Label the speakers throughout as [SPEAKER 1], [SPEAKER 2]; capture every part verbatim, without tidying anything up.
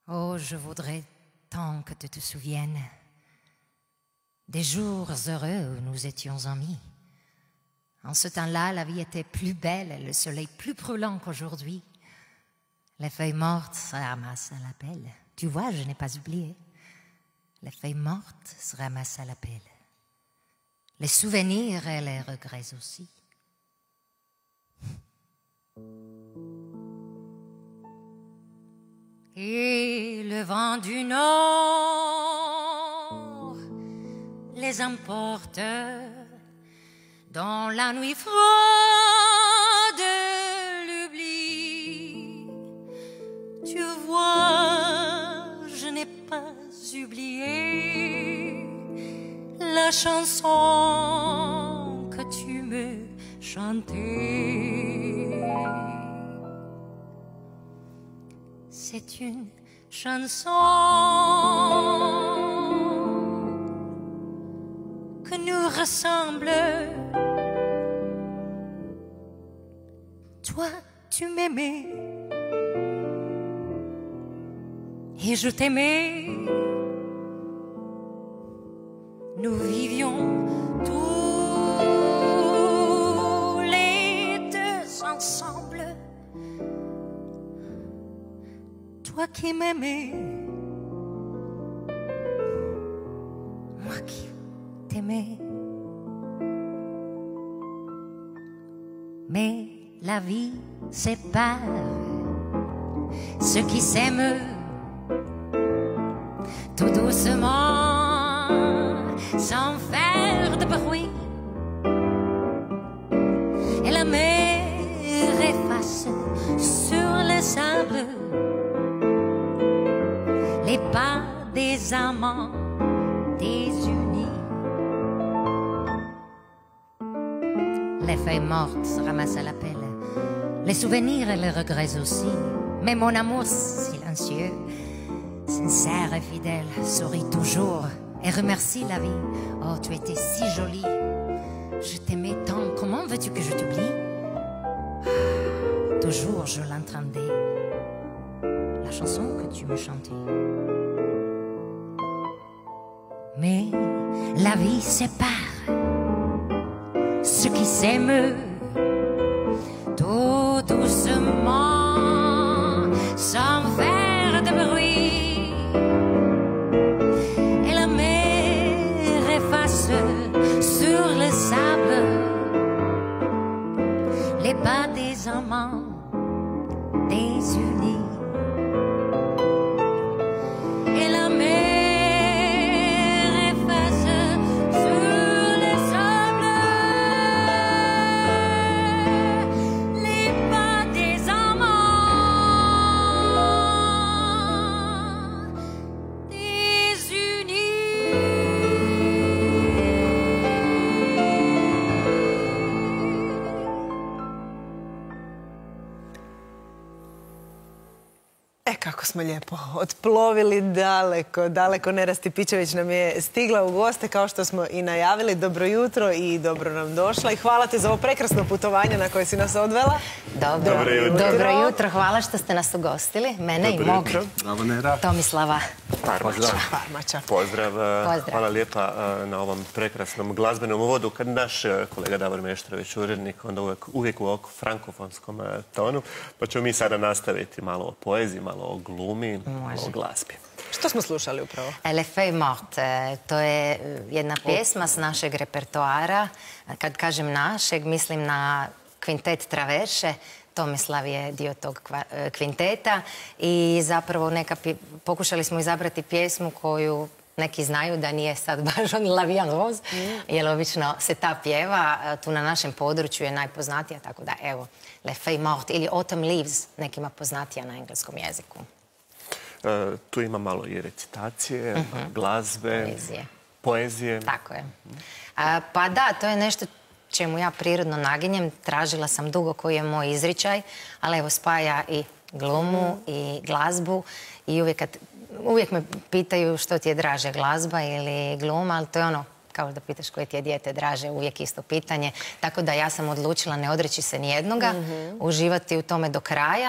[SPEAKER 1] Oh, je voudrais tant que tu te souviennes des jours heureux où nous étions amis. En ce temps-là, la vie était plus belle et le soleil plus brûlant qu'aujourd'hui. Les feuilles mortes se ramassent à la pelle. Tu vois, je n'ai pas oublié. Les feuilles mortes se ramassent à la pelle. Les souvenirs et les regrets aussi. Et le vent du nord les emporte dans la nuit froide de l'oubli. Tu vois, je n'ai pas oublié la chanson que tu me chantais. C'est une chanson que nous ressemble. Toi, tu m'aimais et je t'aimais. Nous vivions tous les deux ensemble. Toi qui m'aimais, moi qui t'aimais. Mais la vie sépare ceux qui s'aiment tout doucement, sans faire de bruit. Et la mer efface sur le sable les pas des amants désunis. Les feuilles mortes se ramassent à la pelle, les souvenirs et les regrets aussi. Mais mon amour silencieux, sincère et fidèle, sourit toujours et remercie la vie. Oh, tu étais si jolie, je t'aimais tant, comment veux-tu que je t'oublie? Ah, toujours je l'entendais, la chanson que tu me chantais. Mais la vie sépare ceux qui s'aiment tout doucement, sans faire de bruit. Et la mer efface sur le sable les pas des amants désunis. Et la mer
[SPEAKER 2] kako smo lijepo otplovili daleko, daleko. Nera Stipičević nam je stigla u goste, kao što smo i najavili. Dobro jutro i dobro nam došla. I hvala ti za ovo prekrasno putovanje na koje si nas odvela.
[SPEAKER 1] Dobro, dobro jutro. Dobro jutro, hvala što ste nas ugostili. Mene i mog Tomislava
[SPEAKER 2] Parmača.
[SPEAKER 3] Pozdrav. Hvala lijepa na ovom prekrasnom glazbenom uvodu. Kad naš kolega Davor Meštrović, urednik, onda uvijek u frankofonskom tonu. Pa ćemo mi sada nastaviti malo o poeziji, malo o glumi, malo o glazbi.
[SPEAKER 2] Što smo slušali upravo?
[SPEAKER 1] Les feuilles mortes. To je jedna pjesma s našeg repertoara. Kad kažem našeg, mislim na kvintet Traverše. Tomislav je dio tog kvinteta i zapravo pokušali smo izabrati pjesmu koju neki znaju da nije sad baš on La Vie en Rose, jer obično se ta pjeva, tu na našem području je najpoznatija, tako da evo, Les feuilles mortes ili Autumn Leaves, nekima poznatija na engleskom jeziku.
[SPEAKER 3] Tu ima malo i recitacije, glazbe, poezije.
[SPEAKER 1] Tako je. Pa da, to je nešto čemu ja prirodno naginjem. Tražila sam dugo koji je moj izričaj, ali evo spaja i glumu i glazbu i uvijek, kad, uvijek me pitaju što ti je draže, glazba ili gluma, ali to je ono, kao da pitaš koje ti je dijete draže, uvijek isto pitanje. Tako da ja sam odlučila ne odreći se nijednoga, uživati u tome do kraja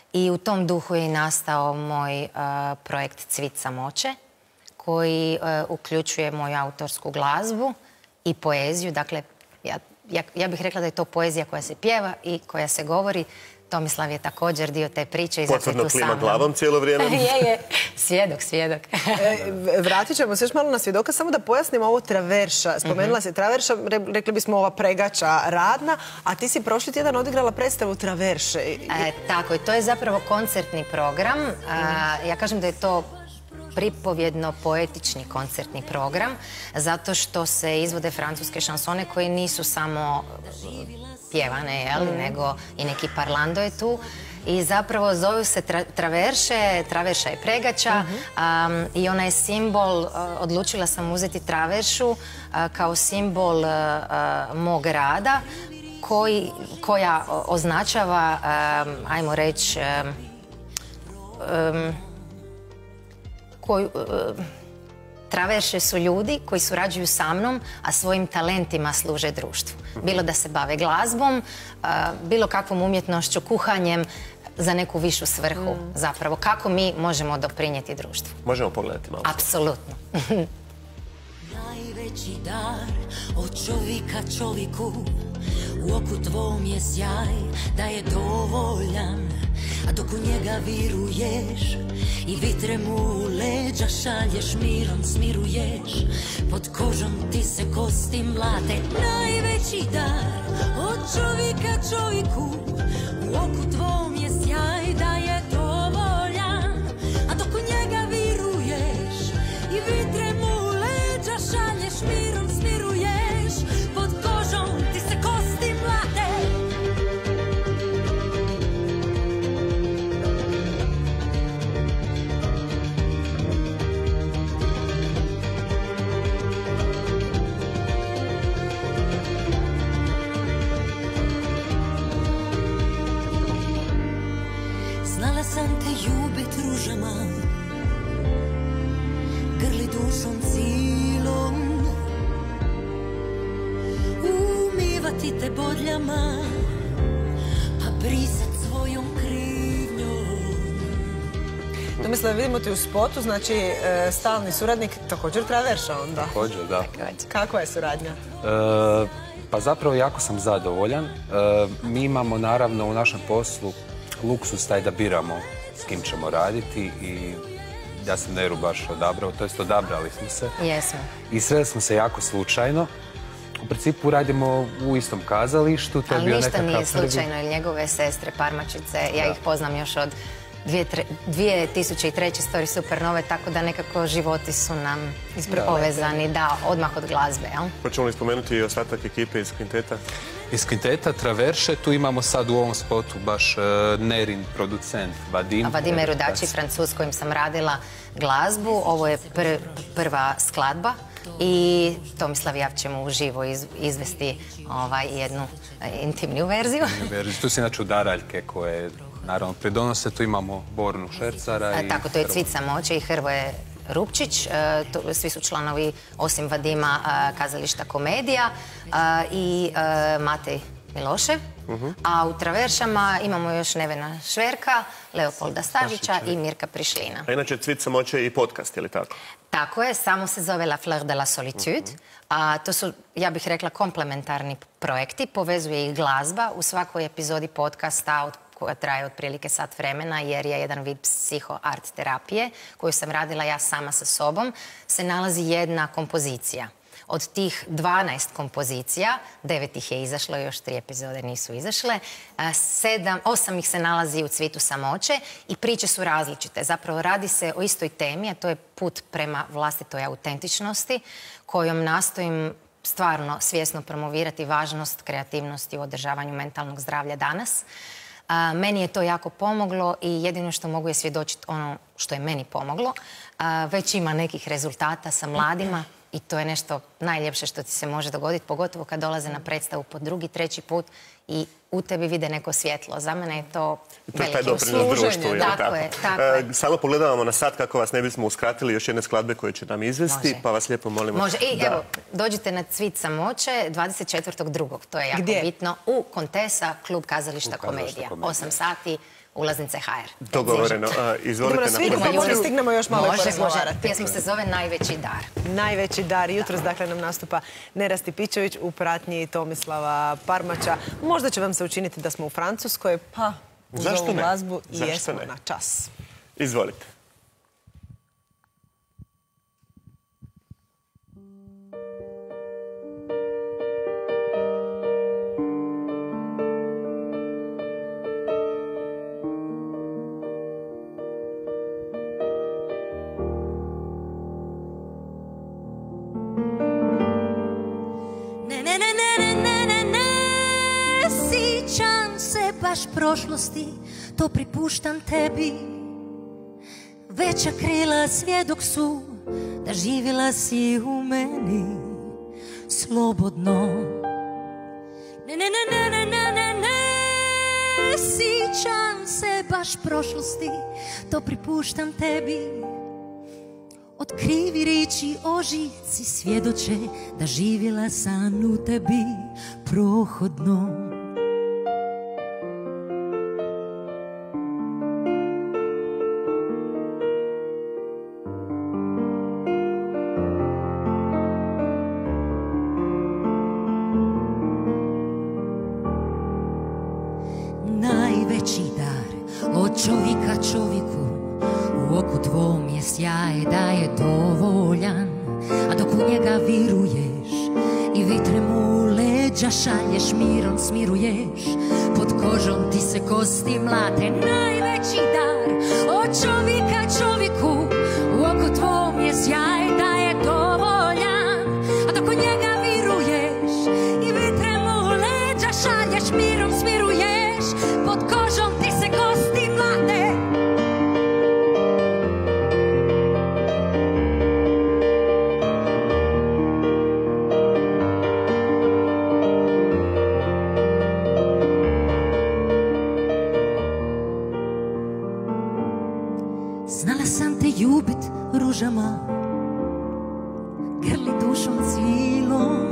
[SPEAKER 1] I u tom duhu je i nastao moj projekt Cvit samoće, koji uključuje moju autorsku glazbu i poeziju. Dakle, ja, ja, ja bih rekla da je to poezija koja se pjeva i koja se govori. Tomislav je također dio te priče.
[SPEAKER 3] Potvrdno klima glavom cijelo vrijeme.
[SPEAKER 1] je, je. Svjedok, svjedok.
[SPEAKER 2] e, vratit ćemo se još malo na svjedoka, samo da pojasnimo ovo traverša. Spomenula mm-hmm. se traverša, rekli bismo ova pregača radna, a ti si prošli tjedan odigrala predstavu Traverše.
[SPEAKER 1] E, tako, i to je zapravo koncertni program. Mm. A, ja kažem da je to pripovjedno-poetični koncertni program, zato što se izvode francuske šansone koje nisu samo pjevane, jel? Mm. nego i neki parlando je tu. I zapravo zovu se tra traverše, traverša je pregača mm-hmm. um, i ona je simbol, uh, odlučila sam uzeti traveršu uh, kao simbol uh, uh, mog rada koji, koja označava, um, ajmo reći, um, um, koju, uh, traverše su ljudi koji surađuju sa mnom, a svojim talentima služe društvu. Bilo da se bave glazbom, uh, bilo kakvom umjetnošću, kuhanjem, za neku višu svrhu, mm. zapravo. Kako mi možemo doprinijeti društvu?
[SPEAKER 3] Možemo pogledati malo.
[SPEAKER 1] Apsolutno.
[SPEAKER 4] Najveći dar od čovjeka čovjeku, u oku tvom je sjaj da je dovoljan, a dok u njega viruješ i vitre mu u leđa šalješ, mirom smiruješ, pod kožom ti se kosti mlate. Najveći dar od čovjeka čovjeku, u oku tvom je sjaj da je dovoljan, a dok u njega viruješ i vitre mu u leđa šalješ, mirom smiruješ, pod kožom ti se kosti mlate. Znala sam te ljubit ružama, grli dušom cilom, umivati te bodljama, pa brisat svojom krivnjom.
[SPEAKER 2] Tomislav, vidimo te u spotu, znači e, stalni suradnik, također traverša onda.
[SPEAKER 5] Također, da.
[SPEAKER 2] Kakva je suradnja?
[SPEAKER 5] E, pa zapravo jako sam zadovoljan. E, mi imamo naravno u našem poslu luksus taj da biramo s kim ćemo raditi i ja sam Neru baš odabrao, to jest odabrali smo se.
[SPEAKER 1] Jesmo.
[SPEAKER 5] I sreli smo se jako slučajno. U principu radimo u istom kazalištu. To je
[SPEAKER 1] ali
[SPEAKER 5] bio
[SPEAKER 1] ništa
[SPEAKER 5] nekakav
[SPEAKER 1] nije slučajno,
[SPEAKER 5] prvi...
[SPEAKER 1] jer njegove sestre Parmačice, ja
[SPEAKER 5] da.
[SPEAKER 1] ih poznam još od dvije tisuće treće Story Supernove, tako da nekako životi su nam povezani, da, odmah od glazbe, jel?
[SPEAKER 3] Hoćemo li spomenuti i ostatak ekipe iz Kvinteta?
[SPEAKER 5] Iz Kvinteta Traverše, tu imamo sad u ovom spotu baš uh, Nerin producent, Vadim.
[SPEAKER 1] A Vadim je Rudači, Francuz, kojim sam radila glazbu. Ovo je pr prva skladba i Tomislav i ja ćemo uživo iz izvesti ovaj, jednu intimniju verziju.
[SPEAKER 5] Tu si inače udaraljke koje naravno pridonose, tu imamo Bornu Šercara.
[SPEAKER 1] I... Tako, to je Cvit samoće i Hrvoje Rupčić, svi su članovi, osim Vadima, kazališta Komedija i Matej Milošev. A u Traveršama imamo još Nevena Šverka, Leopolda Stažića i Mirka Prišlina.
[SPEAKER 3] A inače Cvit samoće i podcast, je li tako?
[SPEAKER 1] Tako je, samo se zove La Fleur de la Solitude. A to su, ja bih rekla, komplementarni projekti, povezuje ih glazba. U svakoj epizodi podcasta od koja traje otprilike sat vremena, jer je jedan vid psiho-art terapije koju sam radila ja sama sa sobom, se nalazi jedna kompozicija. Od tih dvanaest kompozicija, devet ih je izašlo, još tri epizode nisu izašle, sedam, osam ih se nalazi u Cvitu samoće i priče su različite. Zapravo radi se o istoj temi, a to je put prema vlastitoj autentičnosti, kojom nastojim stvarno svjesno promovirati važnost kreativnosti u održavanju mentalnog zdravlja danas. A, meni je to jako pomoglo i jedino što mogu je svjedočiti ono što je meni pomoglo. A, već ima nekih rezultata sa mladima i to je nešto najljepše što ti se može dogoditi, pogotovo kad dolaze na predstavu po drugi, treći put i u tebi vide neko svjetlo. Za mene je to veliki
[SPEAKER 3] služenje.
[SPEAKER 1] Tako je, tako je.
[SPEAKER 3] Samo pogledamo na sat kako vas ne bismo uskratili još jedne skladbe koje će nam izvesti, pa vas lijepo molimo.
[SPEAKER 1] Može. I evo, dođite na Cvit samoće dvadeset četvrtog drugog To je jako bitno. U Kontesa, klub kazališta Komedija. Osam sati ulaznice ha er.
[SPEAKER 3] Dogovoreno. Izvolite na
[SPEAKER 2] poziciju. Možda stignemo još malo porazgovarati.
[SPEAKER 1] Pjesma se zove Najveći dar.
[SPEAKER 2] Najveći dar. Jutros dakle nam nastupa Nera Stipičević u pratnji Tomislava Parmača. Možda će vam se učiniti da smo u Francuskoj, pa uz ovu glazbu i jesmo na čas.
[SPEAKER 3] Izvolite.
[SPEAKER 4] Baš prošlosti, to pripuštam tebi. Veća krila svjedok su da živjela si u meni slobodno. Ne, ne, ne, ne, ne, ne, ne, ne, sjećam se baš prošlosti, to pripuštam tebi. Od krivi riječi ožici svjedoče da živjela sam u tebi prohodno. Najveći dar od čovjeka čovjeku, u oku tvom je sjaj da je dovoljan, a dok u njega viruješ i vitre mu leđa šalješ, mirom smiruješ, pod kožom ti se kosti mlate. Najveći dar od čovjeka čovjeku, u oku tvom je sjaj da je dovoljan, a dok u njega viruješ i vitre mu leđa šalješ, mirom smiruješ, pod kožom ti se kosti mlate. Znala sam te ljubit ružama, grli dušom cijelom,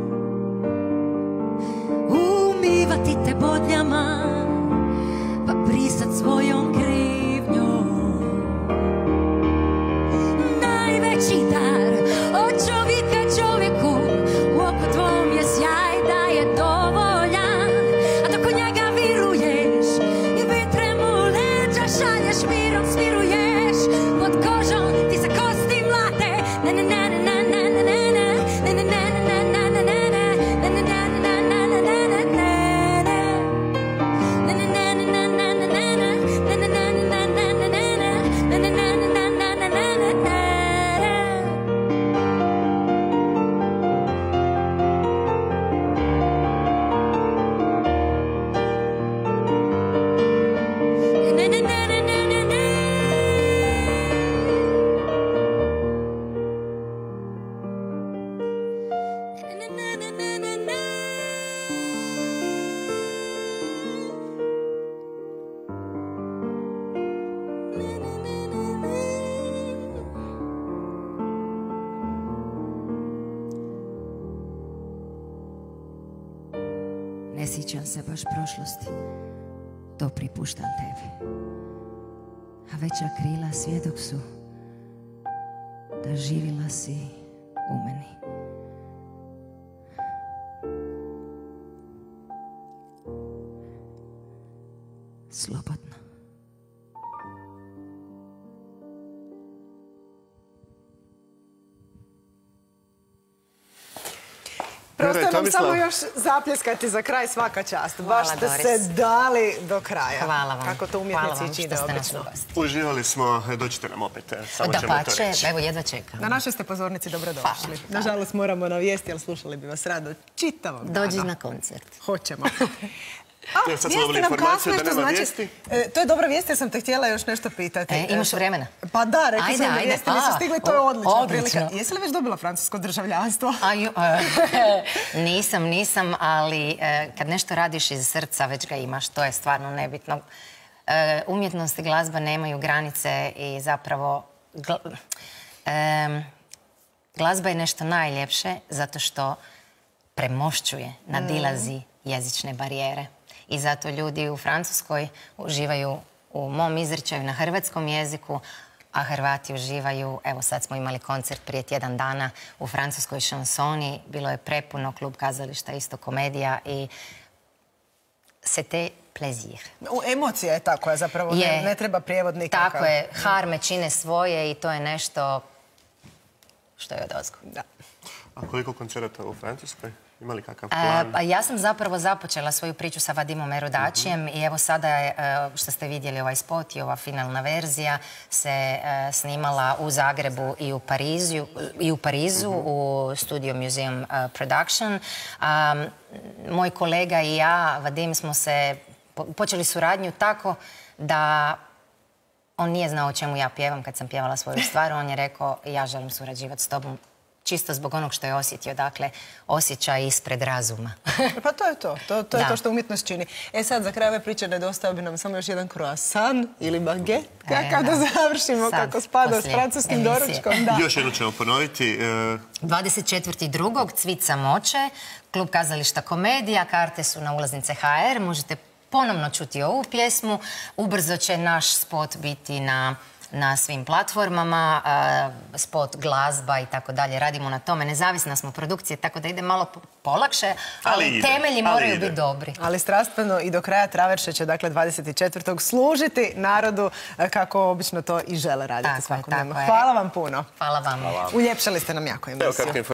[SPEAKER 4] umivati te bodljama, pa prisat svojom krivnjom. Najveći dar od čovjeka čovjeku, u oku tvom je sjaj da je dovoljan, a dok u njega viruješ i vitre mu leđa šalješ, mirom smiruješ, pod kožom ti se kosti mlate. Ne, ne, ne, ne, ne, ne, ne, ne, ne, ne, ne, ne, ne, ne, ne, ne, ne, ne, ne, ne. Ne sjećam se baš prošlosti, to pripuštam tebi. A veća krila svjedok su da živjela si u meni. Slobodno.
[SPEAKER 2] Prosto nam samo još zapljeskati za kraj, svaka čast. Baš ste se dali do kraja.
[SPEAKER 1] Hvala vam.
[SPEAKER 2] Kako to umjetnici čine obično.
[SPEAKER 3] Uživali smo, dođite nam opet. Samo ćemo
[SPEAKER 1] da
[SPEAKER 3] to
[SPEAKER 1] pače,
[SPEAKER 3] reći.
[SPEAKER 1] evo jedva čekam.
[SPEAKER 2] Na našoj ste pozornici dobrodošli. Nažalost moramo na vijesti, ali slušali bi vas rado čitavom dana.
[SPEAKER 1] Dođi na koncert.
[SPEAKER 2] Hoćemo.
[SPEAKER 3] A, sad smo dobili informaciju da nema vijesti.
[SPEAKER 2] To je dobra vijest jer sam te htjela još nešto pitati.
[SPEAKER 1] E, imaš vremena?
[SPEAKER 2] Pa da, rekli sam da vijesti nisu stigli, to je odlična prilika. Jesi li već dobila francusko državljanstvo?
[SPEAKER 1] Nisam, nisam, ali kad nešto radiš iz srca, već ga imaš, to je stvarno nebitno. Umjetnost i glazba nemaju granice i zapravo glazba je nešto najljepše zato što premošćuje, nadilazi jezične barijere. I zato ljudi u Francuskoj uživaju u mom izričaju na hrvatskom jeziku, a Hrvati uživaju. Evo sad smo imali koncert prije tjedan dana u francuskoj šansoni. Bilo je prepuno, klub kazališta, isto komedija i c'était plaisir.
[SPEAKER 2] Emocija je ta koja zapravo ne, ne treba prijevod nikakav.
[SPEAKER 1] Tako je. Harme čine svoje i to je nešto što je odozgo.
[SPEAKER 2] Da.
[SPEAKER 3] A koliko koncerata u Francuskoj? Ima li kakav plan?
[SPEAKER 1] A, ja sam zapravo započela svoju priču sa Vadimom Erudačijem i evo sada je, što ste vidjeli ovaj spot i ova finalna verzija se snimala u Zagrebu i u Parizu, i u, Parizu, u Studio Museum Production. A, moj kolega i ja, Vadim, smo se počeli suradnju tako da on nije znao o čemu ja pjevam kad sam pjevala svoju stvar. On je rekao, ja želim surađivati s tobom čisto zbog onog što je osjetio. Dakle, osjećaj ispred razuma.
[SPEAKER 2] Pa to je to. To, to je to što umjetnost čini. E sad, za kraj ove priče nedostao bi nam samo još jedan croissant ili baguette. Kakav da završimo,
[SPEAKER 1] sad,
[SPEAKER 2] kako spada s francuskim doručkom. Da.
[SPEAKER 3] Još jedno ćemo ponoviti.
[SPEAKER 1] dvadeset četvrtog drugog Cvica Moče, klub kazališta Komedija. Karte su na ulaznice ha er. Možete ponovno čuti ovu pjesmu. Ubrzo će naš spot biti na na svim platformama, spot, glazba i tako dalje. Radimo na tome. Nezavisna smo produkcije, tako da ide malo polakše, ali, ali temelji ali moraju ide. biti dobri.
[SPEAKER 2] Ali strastveno i do kraja Traverše će, dakle, dvadeset četvrtog služiti narodu kako obično to i žele raditi svakodnevno. Hvala vam puno.
[SPEAKER 1] Hvala vam.
[SPEAKER 2] Uljepšali ste nam jako emisiju.